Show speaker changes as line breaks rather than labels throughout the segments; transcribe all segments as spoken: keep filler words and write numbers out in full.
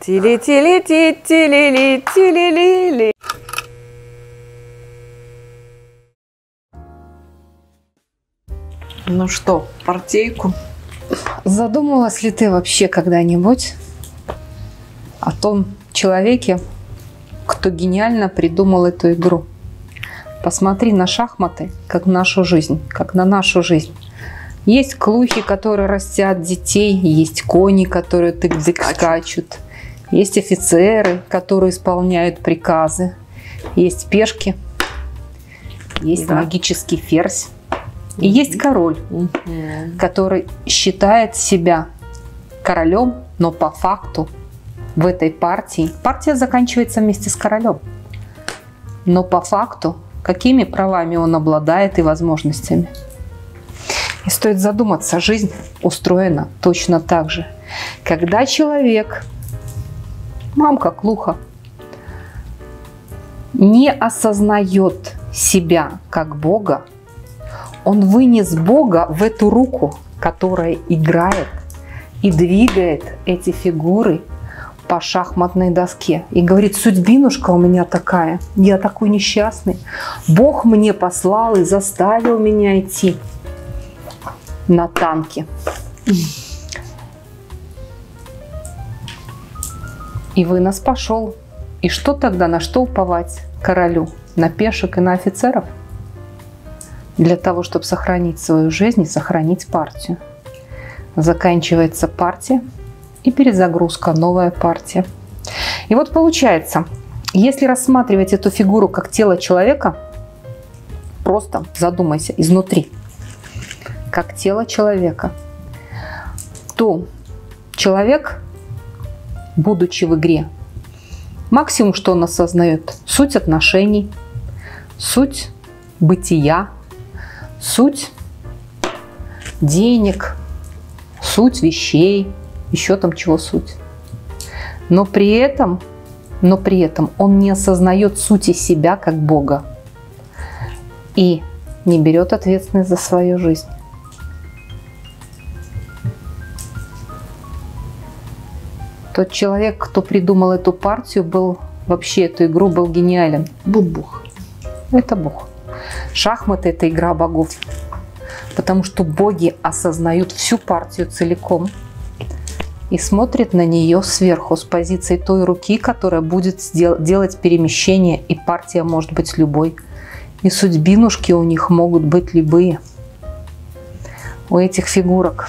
Тили-тили-ти-тили-ли-тили-ли-ли.
Ну что, партейку?
Задумывалась ли ты вообще когда-нибудь о том человеке, кто гениально придумал эту игру? Посмотри на шахматы, как нашу жизнь, как на нашу жизнь. Есть клухи, которые растят детей, есть кони, которые тык-дык скачут, есть офицеры, которые исполняют приказы, есть пешки, есть да. магический ферзь. И есть король, mm-hmm. который считает себя королем, но по факту в этой партии, партия заканчивается вместе с королем, но по факту какими правами он обладает и возможностями. И стоит задуматься, жизнь устроена точно так же. Когда человек, мамка клуха, не осознает себя как Бога, он вынес Бога в эту руку, которая играет и двигает эти фигуры по шахматной доске. И говорит: судьбинушка у меня такая, я такой несчастный. Бог мне послал и заставил меня идти на танке. И вынос пошел. И что тогда, на что уповать королю? На пешек и на офицеров? Для того, чтобы сохранить свою жизнь и сохранить партию. Заканчивается партия и перезагрузка, новая партия. И вот получается, если рассматривать эту фигуру как тело человека, просто задумайся изнутри, как тело человека, то человек, будучи в игре, максимум, что он осознает, суть отношений, суть бытия, суть денег, суть вещей, еще там чего суть. Но при этом, но при этом он не осознает сути себя как Бога и не берет ответственность за свою жизнь. Тот человек, кто придумал эту партию, был вообще эту игру, был гениален.
Бог.
Это Бог. Шахматы – это игра богов, потому что боги осознают всю партию целиком и смотрят на нее сверху с позиции той руки, которая будет делать перемещение, и партия может быть любой. И судьбинушки у них могут быть любые, у этих фигурок.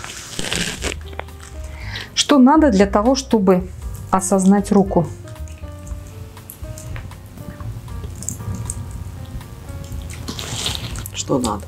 Что надо для того, чтобы осознать руку?
Что надо?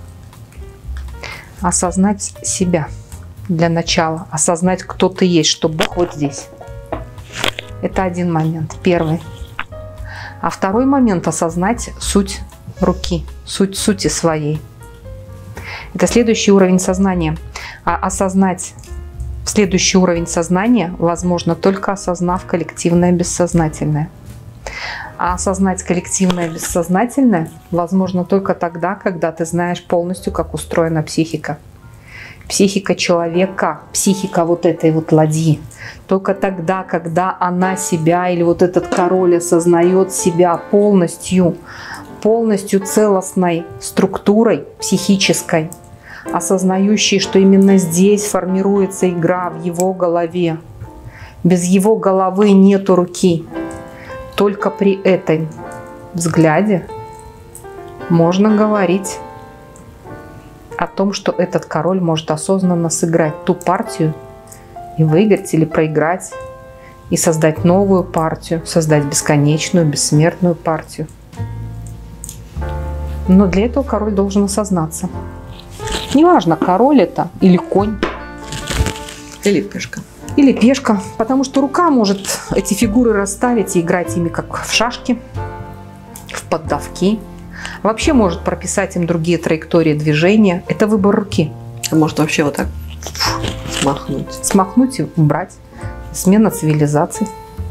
Осознать себя для начала. Осознать, кто ты есть, что Бог вот здесь. Это один момент, первый. А второй момент – осознать суть руки, суть сути своей. Это следующий уровень сознания. А осознать следующий уровень сознания возможно только осознав коллективное бессознательное. А осознать коллективное бессознательное возможно только тогда, когда ты знаешь полностью, как устроена психика. Психика человека, психика вот этой вот ладьи. Только тогда, когда она себя или вот этот король осознает себя полностью, полностью целостной структурой психической, осознающей, что именно здесь формируется игра в его голове. Без его головы нету руки. Только при этом взгляде можно говорить о том, что этот король может осознанно сыграть ту партию и выиграть или проиграть, и создать новую партию, создать бесконечную, бессмертную партию. Но для этого король должен осознаться. Неважно, король это или конь.
Или пешка.
Или пешка, потому что рука может эти фигуры расставить и играть ими как в шашки, в поддавки. Вообще может прописать им другие траектории движения. Это выбор руки.
А может вообще вот так смахнуть.
Смахнуть и убрать. Смена цивилизаций.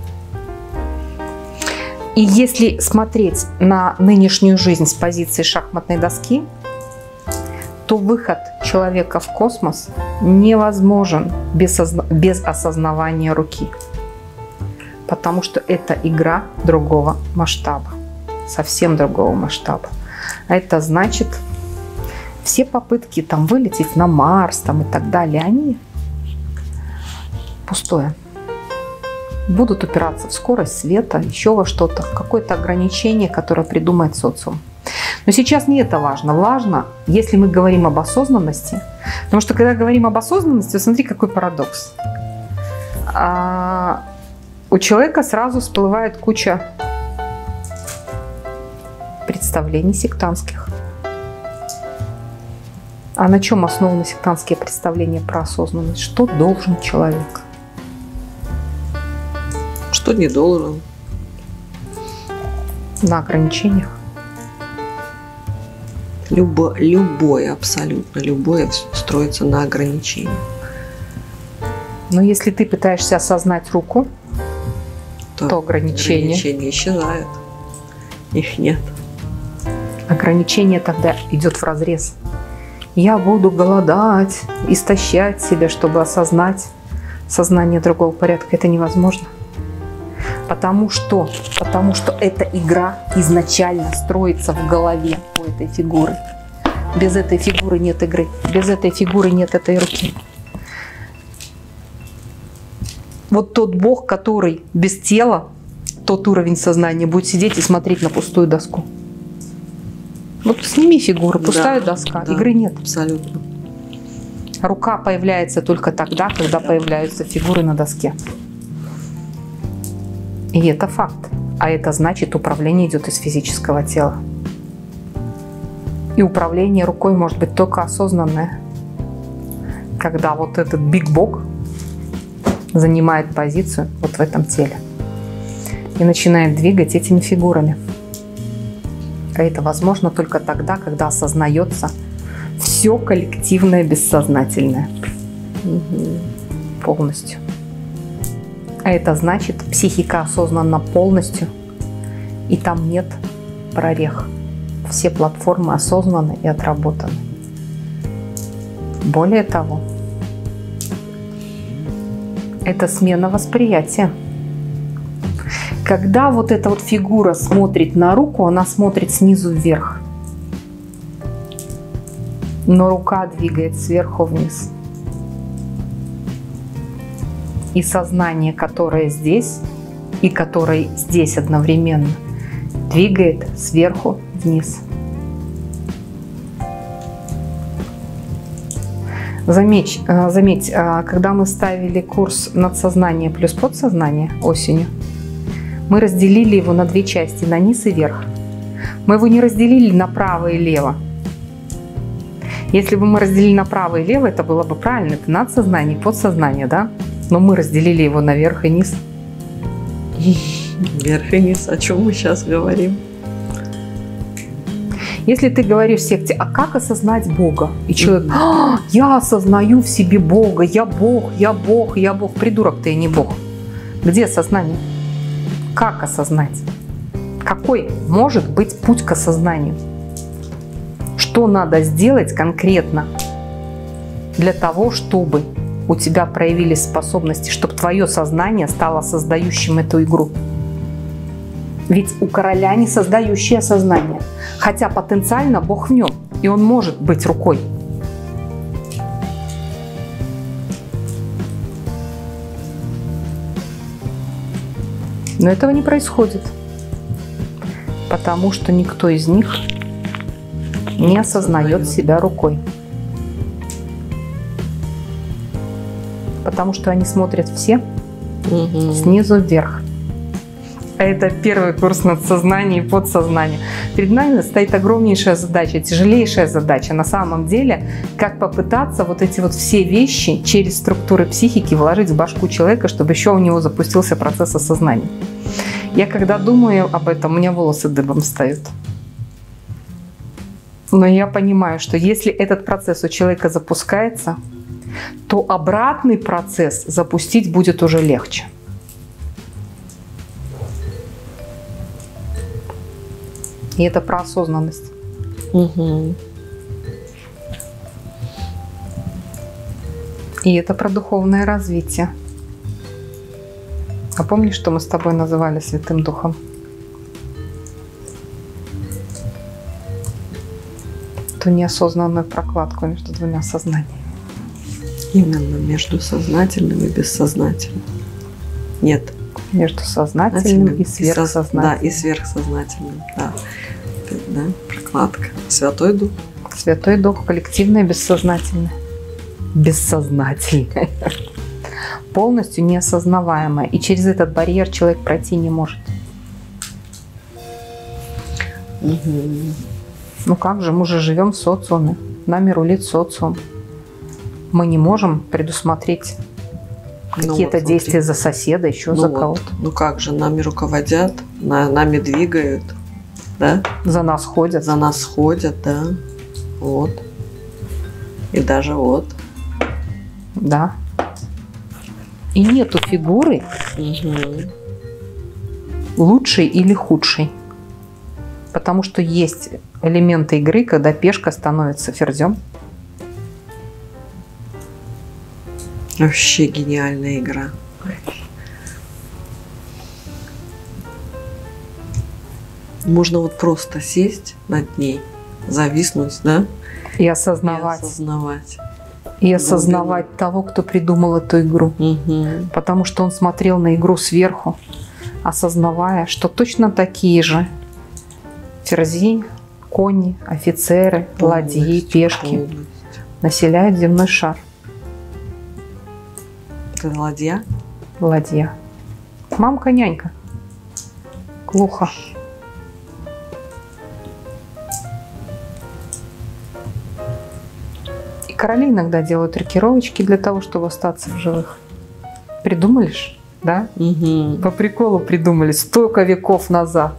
И если смотреть на нынешнюю жизнь с позиции шахматной доски, то выход человека в космос невозможен без, без осознавания руки. Потому что это игра другого масштаба, совсем другого масштаба. А это значит, все попытки там вылететь на Марс там, и так далее, они пустое. Будут упираться в скорость света, еще во что-то, какое-то ограничение, которое придумает социум. Но сейчас не это важно. Важно, если мы говорим об осознанности, потому что когда говорим об осознанности, смотри, какой парадокс. А у человека сразу всплывает куча представлений сектантских. А на чем основаны сектантские представления про осознанность? Что должен человек?
Что не должен?
На ограничениях.
Любо, любое, абсолютно любое строится на ограничениях.
Но если ты пытаешься осознать руку, то, то ограничения...
ограничения исчезают. Их нет.
Ограничение тогда идет в разрез. Я буду голодать, истощать себя, чтобы осознать сознание другого порядка. Это невозможно. Потому что, потому что эта игра изначально строится в голове у этой фигуры. Без этой фигуры нет игры. Без этой фигуры нет этой руки. Вот тот Бог, который без тела, тот уровень сознания, будет сидеть и смотреть на пустую доску. Вот сними фигуру, пустая да, доска, да, игры нет.
Абсолютно.
Рука появляется только тогда, когда появляются фигуры на доске. И это факт. А это значит, управление идет из физического тела. И управление рукой может быть только осознанное. Когда вот этот Биг Бог занимает позицию вот в этом теле и начинает двигать этими фигурами. А это возможно только тогда, когда осознается все коллективное бессознательное. Угу. Полностью. А это значит, психика осознанна полностью, и там нет прорех. Все платформы осознаны и отработаны. Более того, это смена восприятия. Когда вот эта вот фигура смотрит на руку, она смотрит снизу вверх. Но рука двигает сверху вниз. И сознание, которое здесь, и которое здесь одновременно, двигает сверху вниз. Заметь, заметь, когда мы ставили курс надсознание плюс подсознание осенью, мы разделили его на две части, на низ и верх. Мы его не разделили на право и лево. Если бы мы разделили на право и лево, это было бы правильно, это надсознание и подсознание, да? Но мы разделили его на верх и низ.
Верх и низ. О чем мы сейчас говорим?
Если ты говоришь в секте, а как осознать Бога? И человек, а, я осознаю в себе Бога, я Бог, я Бог, я Бог. Придурок ты и не Бог. Где осознание? Как осознать? Какой может быть путь к осознанию? Что надо сделать конкретно для того, чтобы у тебя проявились способности, чтобы твое сознание стало создающим эту игру? Ведь у короля не создающее сознание, хотя потенциально Бог в нем, и он может быть рукой. Но этого не происходит, потому что никто из них не осознает себя рукой. Потому что они смотрят все угу. снизу вверх. А это первый курс надсознания и подсознания. Перед нами стоит огромнейшая задача, тяжелейшая задача. На самом деле, как попытаться вот эти вот все вещи через структуры психики вложить в башку человека, чтобы еще у него запустился процесс осознания. Я когда думаю об этом, у меня волосы дыбом встают. Но я понимаю, что если этот процесс у человека запускается, то обратный процесс запустить будет уже легче. И это про осознанность.
Угу.
И это про духовное развитие. А помнишь, что мы с тобой называли Святым Духом? Ту неосознанную прокладку между двумя сознаниями.
Именно между сознательным и бессознательным. Нет.
Между сознательным и сверхсознательным.
Да, и сверхсознательным. Да. Да, прокладка. Святой Дух.
Святой Дух, коллективное, бессознательное. Бессознательное. Полностью неосознаваемое. И через этот барьер человек пройти не может.
Угу.
Ну как же, мы же живем в социуме. Нами рулит социум. Мы не можем предусмотреть какие-то ну, вот, действия за соседа, еще
ну
за
вот.
кого-то.
Ну как же, нами руководят, на, нами двигают, да?
За нас ходят.
За нас ходят, да. Вот. И даже вот.
Да. И нету фигуры
угу.
лучшей или худшей. Потому что есть элементы игры, когда пешка становится ферзем.
Вообще гениальная игра. Можно вот просто сесть над ней, зависнуть, да?
И осознавать.
И осознавать.
И осознавать глубину того, кто придумал эту игру.
Угу.
Потому что он смотрел на игру сверху, осознавая, что точно такие же ферзи, кони, офицеры, полностью, ладьи, пешки полностью населяют земной шар.
Это ладья?
Ладья. Мамка-нянька. Глухо. И короли иногда делают рокировочки для того, чтобы остаться в живых. Придумали ж, да?
Угу.
По приколу придумали столько веков назад.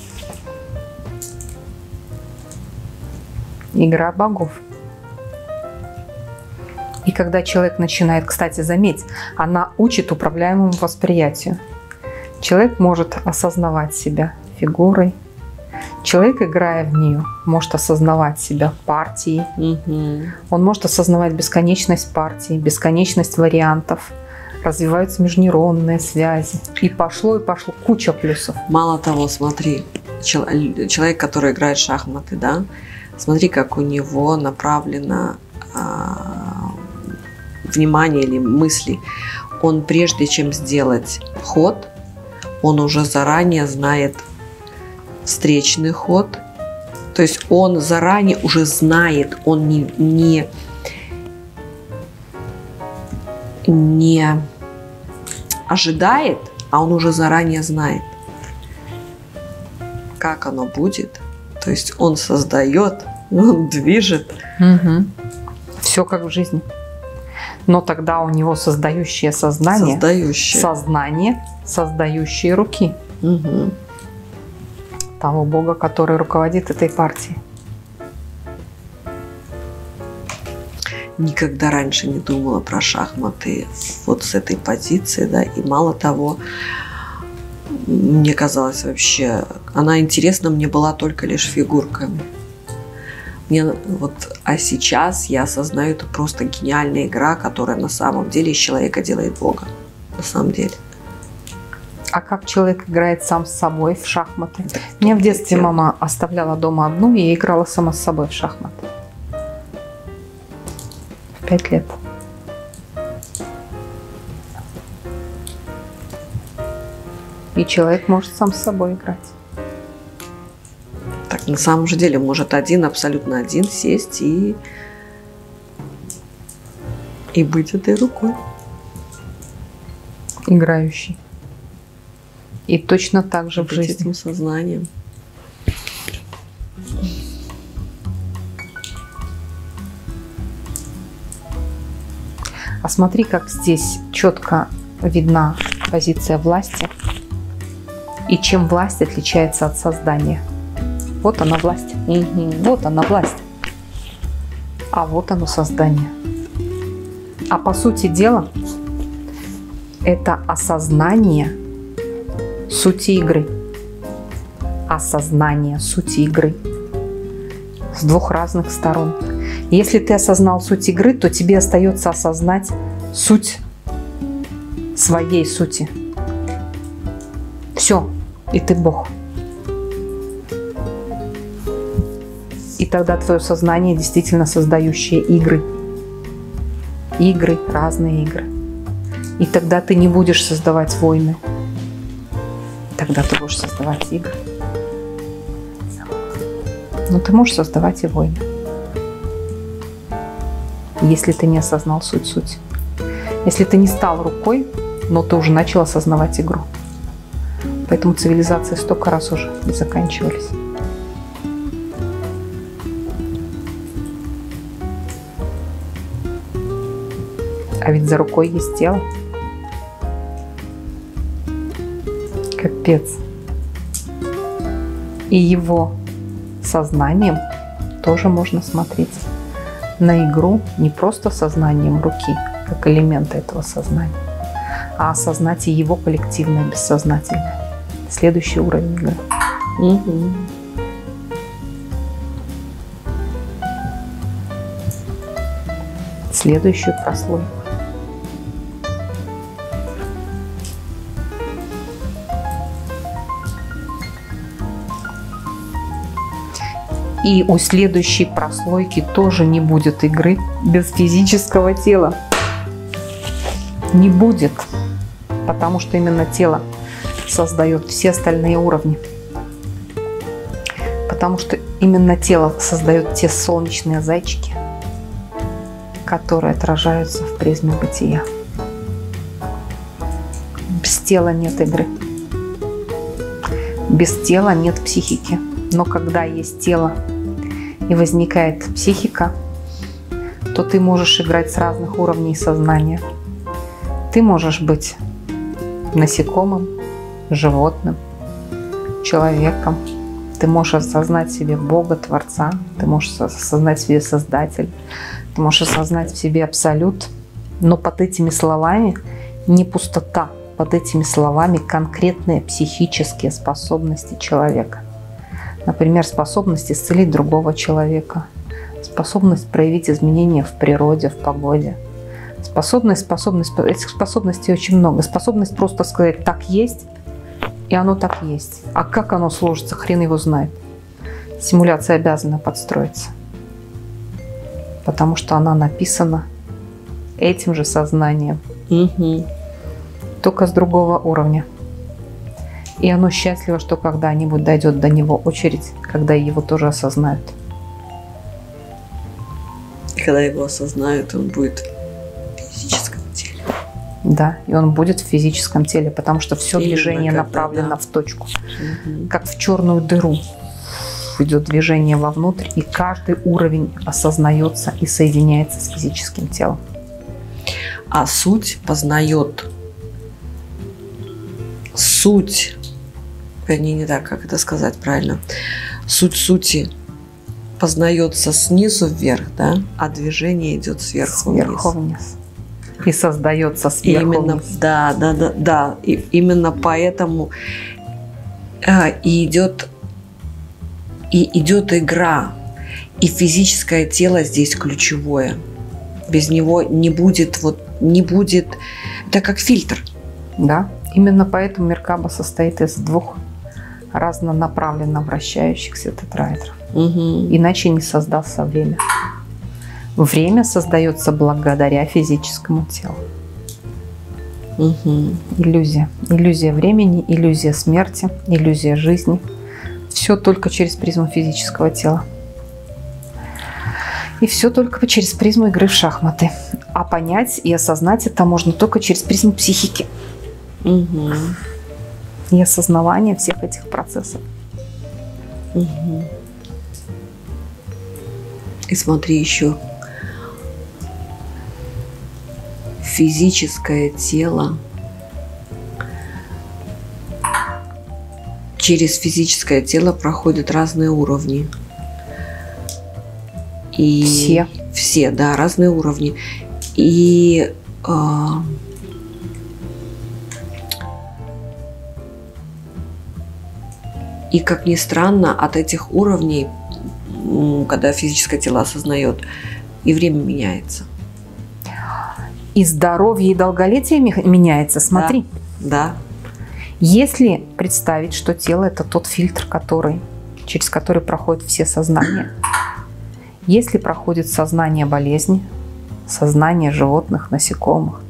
Игра богов. И когда человек начинает, кстати, заметь, она учит управляемому восприятию. Человек может осознавать себя фигурой. Человек, играя в нее, может осознавать себя партией.
Угу.
Он может осознавать бесконечность партий, бесконечность вариантов. Развиваются межнейронные связи. И пошло, и пошло. Куча плюсов.
Мало того, смотри, человек, который играет в шахматы, да, смотри, как у него направлено а, внимание или мысли. Он, прежде чем сделать ход, он уже заранее знает встречный ход. То есть он заранее уже знает, он не, не, не ожидает, а он уже заранее знает, как оно будет. То есть он создает, он движет.
Угу. Все как в жизни. Но тогда у него создающее сознание,
создающее.
сознание, создающие руки.
Угу.
Того бога, который руководит этой партией.
Никогда раньше не думала про шахматы вот с этой позиции, да, и мало того, мне казалось вообще, она интересна мне была только лишь фигурками. Мне вот, а сейчас я осознаю, это просто гениальная игра, которая на самом деле из человека делает бога. На самом деле.
А как человек играет сам с собой в шахматы? Меня в детстве мама оставляла дома одну, и я играла сама с собой в шахматы. В пять лет. И человек может сам с собой играть.
Так, на самом же деле, может один, абсолютно один сесть и, и быть этой рукой.
Играющий. И точно так же
быть
в жизни.
Этим сознанием.
А смотри, как здесь четко видна позиция власти. И чем власть отличается от создания. Вот она власть. Угу. Вот она власть. А вот оно создание. А по сути дела, это осознание сути игры. Осознание сути игры. С двух разных сторон. Если ты осознал суть игры, то тебе остается осознать суть своей сути. Все, и ты Бог. И тогда твое сознание действительно создающее игры. Игры, разные игры. И тогда ты не будешь создавать войны. Тогда ты будешь создавать игры. Но ты можешь создавать и войны. Если ты не осознал суть-суть. Если ты не стал рукой, но ты уже начал осознавать игру. Поэтому цивилизации столько раз уже не заканчивались. А ведь за рукой есть тело. Капец. И его сознанием тоже можно смотреть на игру не просто сознанием руки, как элемента этого сознания, а осознать и его коллективное бессознательное. Следующий уровень игры. Угу. Следующую прослойку. И у следующей прослойки тоже не будет игры без физического тела. Не будет. Потому что именно тело создает все остальные уровни. Потому что именно тело создает те солнечные зайчики, которые отражаются в призме бытия. Без тела нет игры. Без тела нет психики. Но когда есть тело и возникает психика, то ты можешь играть с разных уровней сознания. Ты можешь быть насекомым, животным, человеком. Ты можешь осознать в себе Бога, Творца. Ты можешь осознать в себе Создателя. Ты можешь осознать в себе Абсолют. Но под этими словами не пустота. Под этими словами конкретные психические способности человека. Например, способность исцелить другого человека, способность проявить изменения в природе, в погоде. Способность, способность, этих способностей очень много. Способность просто сказать «так есть», и оно так есть. А как оно сложится, хрен его знает. Симуляция обязана подстроиться, потому что она написана этим же сознанием, угу. только с другого уровня. И оно счастливо, что когда-нибудь дойдет до него очередь, когда его тоже осознают.
И когда его осознают, он будет в физическом теле.
Да, и он будет в физическом теле, потому что все Именно движение когда, направлено да. в точку. Угу. Как в черную дыру идет движение вовнутрь, и каждый уровень осознается и соединяется с физическим телом.
А суть познает. Суть, вернее, не так, как это сказать правильно. Суть сути познается снизу вверх, да, а движение идет сверху,
сверху вниз. вниз. И создается сверху
именно,
вниз.
Да, да, да, да. И именно поэтому э, и идет и идет игра. И физическое тело здесь ключевое. Без него не будет, вот, не будет, это как фильтр.
Да. Именно поэтому Меркаба состоит из двух разнонаправленно вращающихся тетраэдров. Угу. Иначе не создастся время. Время создается благодаря физическому телу. Угу. Иллюзия. Иллюзия времени, иллюзия смерти, иллюзия жизни. Все только через призму физического тела. И все только через призму игры в шахматы. А понять и осознать это можно только через призму психики. Угу. И осознавание всех этих процессов.
Угу. И смотри еще. Физическое тело. Через физическое тело проходят разные уровни. И
все.
Все, да, разные уровни. И э, И, как ни странно, от этих уровней, когда физическое тело осознает, и время меняется.
И здоровье, и долголетие меняется, смотри.
Да. да.
Если представить, что тело – это тот фильтр, который, через который проходят все сознания, если проходит сознание болезни, сознание животных, насекомых,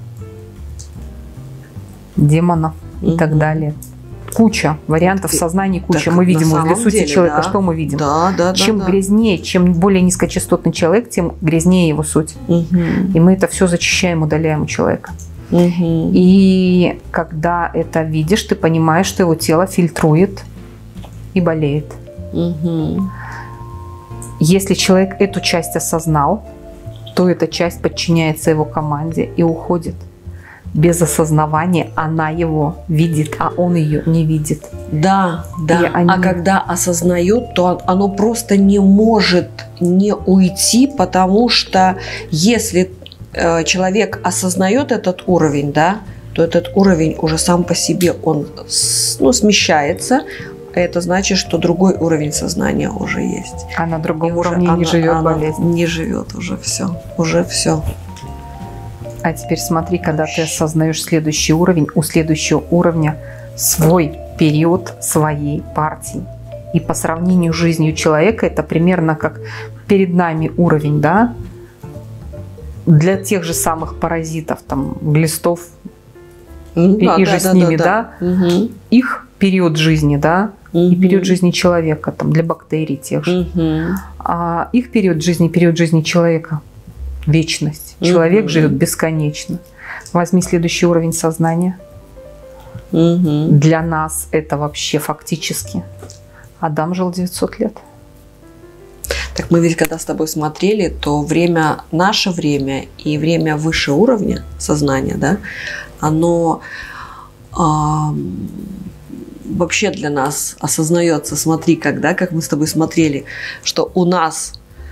демонов и угу. так далее, куча вариантов сознания, куча. Так, мы видим возле сути деле, человека, да. что мы видим?
Да, да,
чем
да,
грязнее, чем более низкочастотный человек, тем грязнее его суть.
Угу.
И мы это все зачищаем, удаляем у человека.
Угу.
И когда это видишь, ты понимаешь, что его тело фильтрует и болеет.
Угу.
Если человек эту часть осознал, то эта часть подчиняется его команде и уходит. Без осознавания она его видит, а он ее не видит.
Да, да. Они... А когда осознает, то оно просто не может не уйти, потому что если э, человек осознает этот уровень, да, то этот уровень уже сам по себе он ну, смещается. Это значит, что другой уровень сознания уже есть.
А на другом
и
уровне
она,
не живет
она
болезнь.
Не живет уже все. Уже все.
А теперь смотри, когда ты осознаешь следующий уровень, у следующего уровня свой период своей партии. И по сравнению с жизнью человека, это примерно как перед нами уровень, да, для тех же самых паразитов, там, глистов
mm,
и,
да,
и
да,
же
да,
с ними,
да,
да,
да. Угу.
их период жизни, да,
угу.
и период жизни человека, там, для бактерий тех же.
Угу.
А их период жизни, период жизни человека – вечность. Человек угу. живет бесконечно. Возьми следующий уровень сознания.
Угу.
Для нас это вообще фактически. Адам жил девятьсот лет.
Так мы ведь когда с тобой смотрели, то время, наше время и время выше уровня сознания, да, оно а, вообще для нас осознается. Смотри, когда, как мы с тобой смотрели, что у нас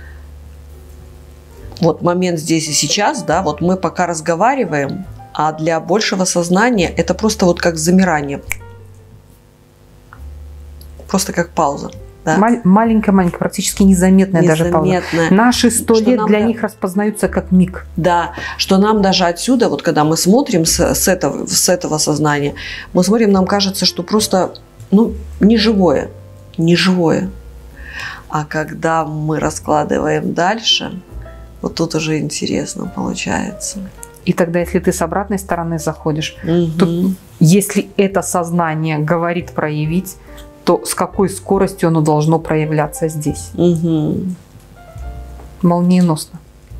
вот момент здесь и сейчас, да, вот мы пока разговариваем, а для большего сознания это просто вот как замирание. Просто как пауза. Да?
Маленькая-маленькая, практически незаметная,
незаметная
даже пауза. Наши сто лет для
да,
них распознаются как миг.
Да, что нам даже отсюда, вот когда мы смотрим с, с, этого, с этого сознания, мы смотрим, нам кажется, что просто ну, не живое, не живое. А когда мы раскладываем дальше, вот тут уже интересно получается.
И тогда, если ты с обратной стороны заходишь,
угу.
то если это сознание говорит проявить, то с какой скоростью оно должно проявляться здесь?
Угу.
Молниеносно.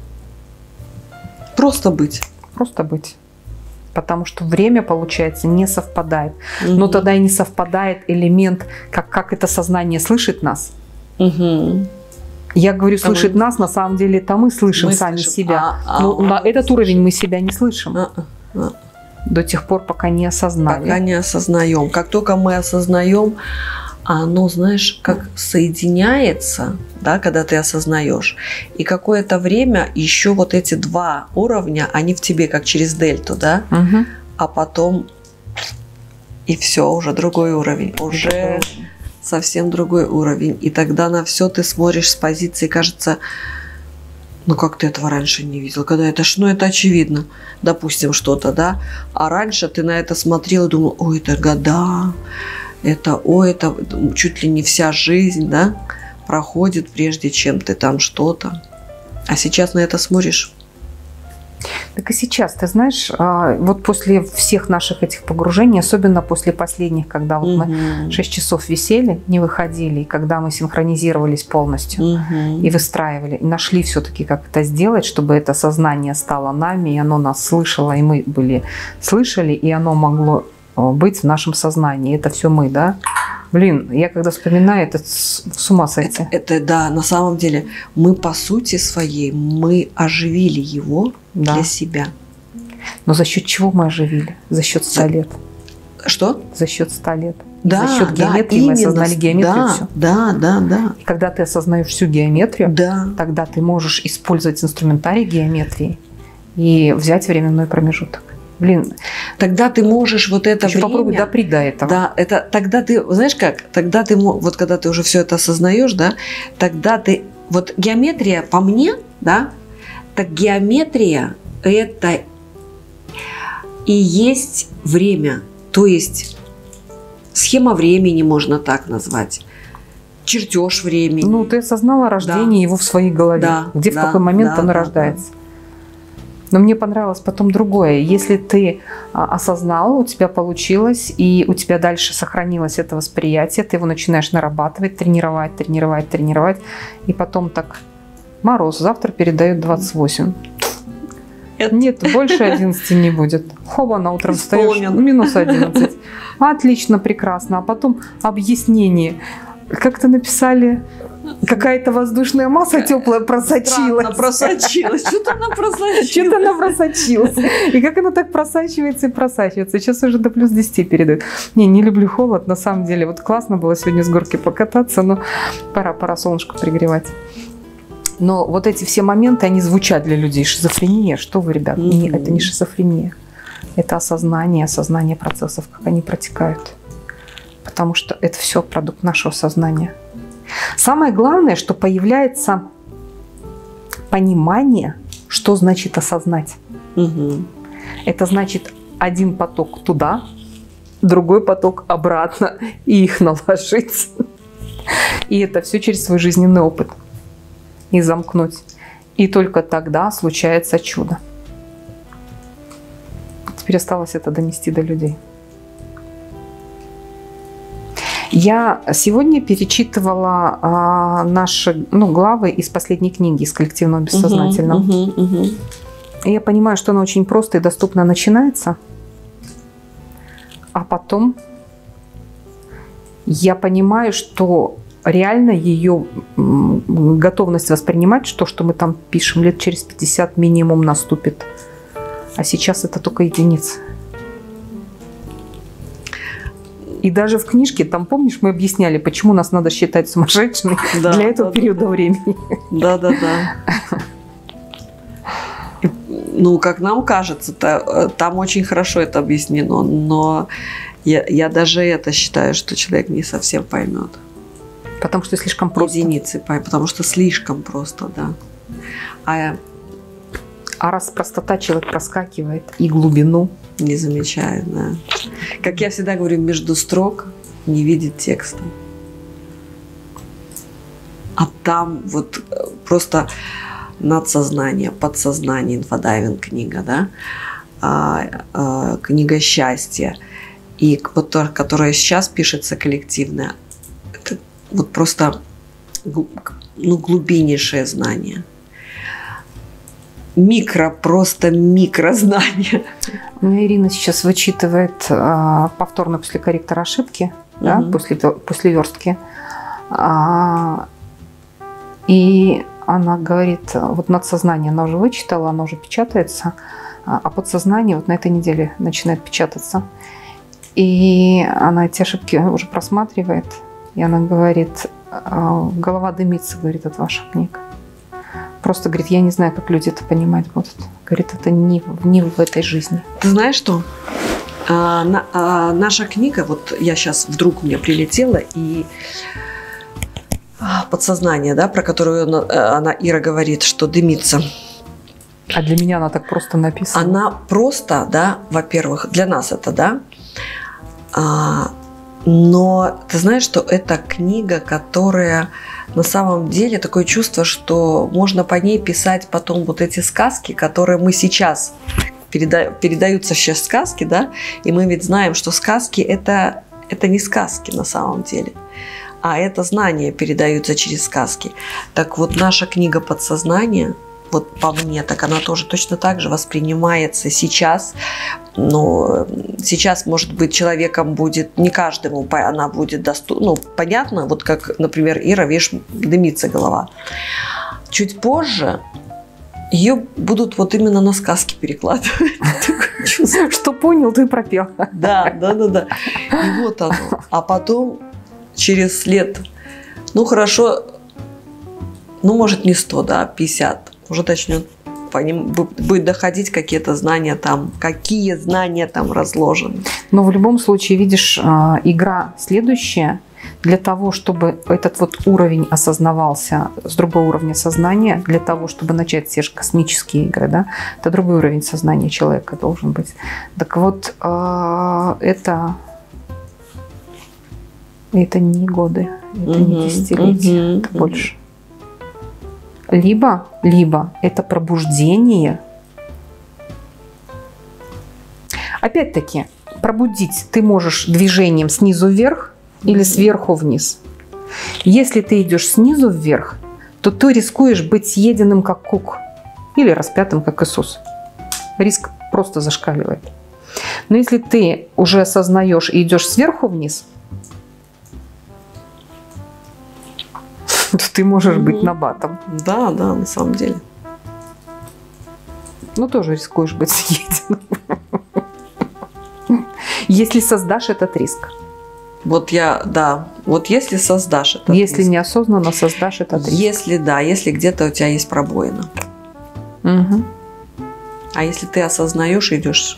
Просто быть.
Просто быть. Потому что время, получается, не совпадает.
Угу.
Но тогда и не совпадает элемент, как, как это сознание слышит нас.
Угу.
Я говорю, слышит а мы... нас, на самом деле это мы слышим мы сами слышим. себя. А, Но а, на а, этот слышим. уровень мы себя не слышим.
А, а.
До тех пор, пока не осознали.
Пока не осознаем. Как только мы осознаем, оно, знаешь, как соединяется, да, когда ты осознаешь. И какое-то время еще вот эти два уровня, они в тебе как через дельту, да?
Угу.
А потом и все, уже другой уровень. Уже совсем другой уровень. И тогда на все ты смотришь с позиции, кажется, ну как ты этого раньше не видел? Когда это ж, ну это очевидно, допустим, что-то, да? А раньше ты на это смотрел и думал, ой, это года, это, ой, это чуть ли не вся жизнь, да, проходит, прежде чем ты там что-то. А сейчас на это смотришь.
Так и сейчас, ты знаешь, вот после всех наших этих погружений, особенно после последних, когда вот угу. мы шесть часов висели, не выходили, и когда мы синхронизировались полностью
угу.
и выстраивали, и нашли все-таки, как это сделать, чтобы это сознание стало нами, и оно нас слышало, и мы были слышали, и оно могло быть в нашем сознании. Это все мы, да? Блин, я когда вспоминаю, это с ума сойти.
Это, это да, на самом деле, мы по сути своей, мы оживили его да. для себя.
Но за счет чего мы оживили? За счет ста лет.
Что?
За счет ста лет.
Да,
за счет геометрии
да,
мы осознали геометрию
да,
всю.
Да, да, да.
И когда ты осознаешь всю геометрию,
да.
тогда ты можешь использовать инструментарий геометрии и взять временной промежуток. Блин,
тогда ты можешь вот это время...
Попробуй доприть до этого.
Да, это тогда ты, знаешь как, тогда ты, вот когда ты уже все это осознаешь, да, тогда ты, вот геометрия по мне, да, так геометрия это и есть время, то есть схема времени можно так назвать. Чертеж времени.
Ну, ты осознала рождение
Да.
его в своей голове.
Да,
Где, в
да,
какой момент
да,
оно
да,
рождается. Но мне понравилось потом другое. Если ты а, осознал, у тебя получилось, и у тебя дальше сохранилось это восприятие, ты его начинаешь нарабатывать, тренировать, тренировать, тренировать, и потом так, мороз, завтра передают двадцать восемь.
Это-
Нет, больше одиннадцати не будет. Хоба, на утром встаешь,
Исполнен.
минус одиннадцать. Отлично, прекрасно. А потом объяснение. Как-то написали, какая-то воздушная масса теплая просочилась.
Странно просочилась. Что-то она просочилась.
Что-то она просочилась. И как она так просачивается и просачивается. Сейчас уже до плюс десяти передают. Не, не люблю холод, на самом деле. Вот классно было сегодня с горки покататься, но пора, пора солнышко пригревать. Но вот эти все моменты, они звучат для людей. Шизофрения, что вы, ребят?
Мгм.
Не, это не шизофрения. Это осознание, осознание процессов, как они протекают. Потому что это все продукт нашего сознания. Самое главное, что появляется понимание, что значит осознать.
Мгм.
Это значит один поток туда, другой поток обратно, и их наложить. И это все через свой жизненный опыт. И замкнуть. И только тогда случается чудо. Теперь осталось это донести до людей. Я сегодня перечитывала а, наши ну, главы из последней книги, из коллективного бессознательного.
Мгм, мгм, мгм.
И я понимаю, что она очень просто и доступно начинается, а потом я понимаю, что реально ее м, готовность воспринимать, то, что мы там пишем, лет через пятьдесят минимум наступит. А сейчас это только единицы. И даже в книжке, там, помнишь, мы объясняли, почему нас надо считать сумасшедшими
Да,
для этого
да,
периода
да, да.
времени.
Да, да, да. Ну, как нам кажется, та- там очень хорошо это объяснено, но я, я даже это считаю, что человек не совсем поймет.
Потому что слишком просто.
Единицы, пой- потому что слишком просто, да. А
А раз простота человек проскакивает и глубину.
не замечает, да. Как я всегда говорю, между строк не видит текста. А там вот э, просто надсознание, подсознание, инфодайвинг книга, да, а, а, книга счастья, и к- вот та, которая сейчас пишется коллективная, это вот просто гл- ну, глубиннейшее знание. Микро, просто микрознание.
У меня Ирина сейчас вычитывает а, повторно после корректора ошибки, да,
Мгм.
после, ве- после верстки. А, и она говорит, вот надсознание она уже вычитала, оно уже печатается, а а подсознание вот на этой неделе начинает печататься. И она эти ошибки уже просматривает, и она говорит, а, голова дымится, говорит, от ваших книг. Просто, говорит, я не знаю, как люди это понимать будут. Говорит, это не, в- не в этой жизни.
Ты знаешь что? А, на- а, наша книга, вот я сейчас вдруг мне прилетела, и а, подсознание, да, про которую она, э, она, Ира, говорит, что дымится.
А для меня она так просто написана.
Она просто, да, во-первых, для нас это, да, а, но ты знаешь, что это книга, которая на самом деле такое чувство, что можно по ней писать потом вот эти сказки, которые мы сейчас переда- передаются сейчас сказки, да, и мы ведь знаем, что сказки это, это не сказки на самом деле, а это знания передаются через сказки. Так вот, наша книга «Подсознание», вот по мне, так она тоже точно так же воспринимается сейчас. Но сейчас, может быть, человеком будет, не каждому по- она будет доступна. Ну, понятно, вот как, например, Ира, видишь, дымится голова. Чуть позже ее будут вот именно на сказки перекладывать. Такое чувство.
Что понял, ты пропел.
Да, да, да, да. И вот оно. А потом, через лет, ну хорошо, ну может не сто, да, пятьдесят, уже начнет по ним бу- будет доходить какие-то знания там, какие знания там разложены.
Но в любом случае, видишь, а, игра следующая. Для того, чтобы этот вот уровень осознавался с другого уровня сознания, для того, чтобы начать те же космические игры, да, это другой уровень сознания человека должен быть. Так вот, а, это Это не годы, это
Угу,
не десятилетия,
угу,
это
угу.
больше. Либо, либо это пробуждение. Опять-таки, пробудить ты можешь движением снизу вверх или сверху вниз. Если ты идешь снизу вверх, то ты рискуешь быть съеденным как кук или распятым как Иисус. Риск просто зашкаливает. Но если ты уже осознаешь и идешь сверху вниз, то ты можешь быть набатом.
Да, да, на самом деле.
Ну, тоже рискуешь быть съеденным. Если создашь этот риск.
Вот я, да, вот если создашь этот
Если
риск.
неосознанно создашь этот риск.
Если, да, если где-то у тебя есть пробоина.
Угу.
А если ты осознаешь и идешь...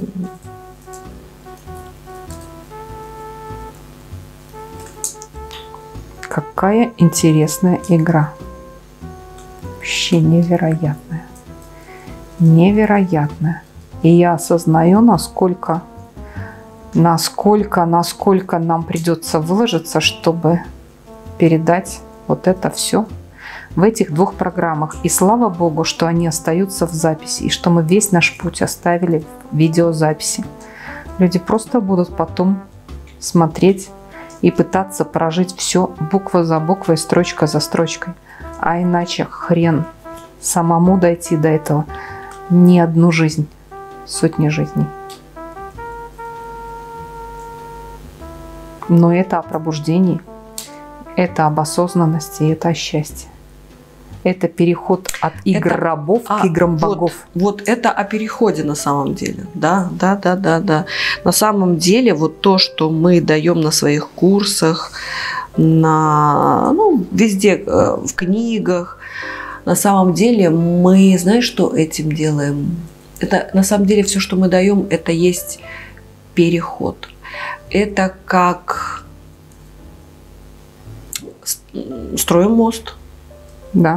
Какая интересная игра. Вообще невероятная. Невероятная. И я осознаю, насколько, насколько, насколько нам придется выложиться, чтобы передать вот это все в этих двух программах. И слава Богу, что они остаются в записи, и что мы весь наш путь оставили в видеозаписи. Люди просто будут потом смотреть и пытаться прожить все буква за буквой, строчка за строчкой. А иначе хрен самому дойти до этого не одну жизнь, сотни жизней. Но это о пробуждении, это об осознанности, это о счастье. Это переход от игр
Это,
рабов
а,
к играм
вот,
богов.
Вот это о переходе на самом деле. Да, да, да, да, да. На самом деле вот то, что мы даем на своих курсах, на, ну, везде, в книгах, на самом деле мы, знаешь, что этим делаем? Это на самом деле все, что мы даем, это есть переход. Это как строим мост.
Да.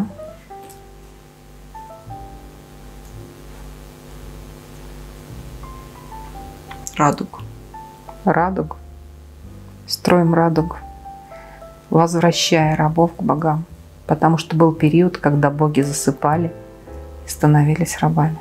Радугу.
Радугу. Строим радугу, возвращая рабов к богам. Потому что был период, когда боги засыпали и становились рабами.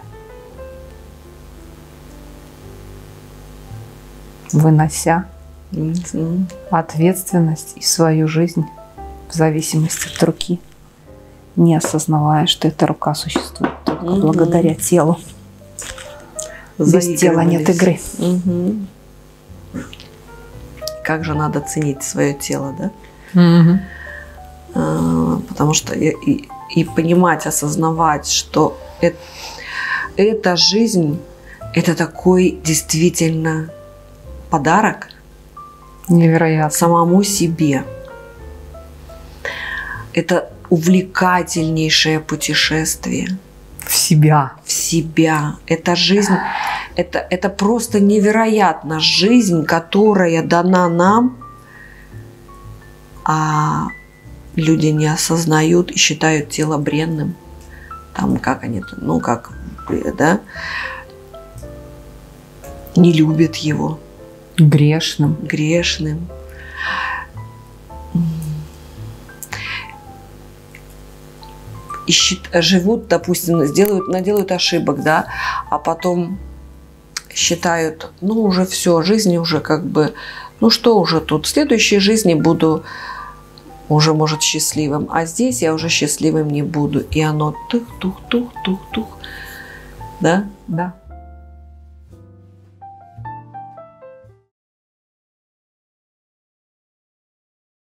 Вынося
Mm-hmm.
ответственность и свою жизнь в зависимости от руки, не осознавая, что эта рука существует только
Mm-hmm.
благодаря телу. Без тела нет игры.
Угу. Как же надо ценить свое тело, да?
Угу.
А, потому что и, и, и понимать, осознавать, что это, эта жизнь, это такой действительно подарок
Невероятно.
самому себе. Это увлекательнейшее путешествие.
В себя.
В себя. Это жизнь, это, это просто невероятно. Жизнь, которая дана нам, а люди не осознают и считают тело бренным. Там, как они, ну, как, да, не любят его.
Грешным.
Грешным. И счит, живут, допустим, сделают, наделают ошибок, да, а потом считают, ну, уже все, жизнь уже как бы, ну, что уже тут, в следующей жизни буду уже, может, счастливым, а здесь я уже счастливым не буду. И оно тух-тух-тух-тух-тух, да?
Да.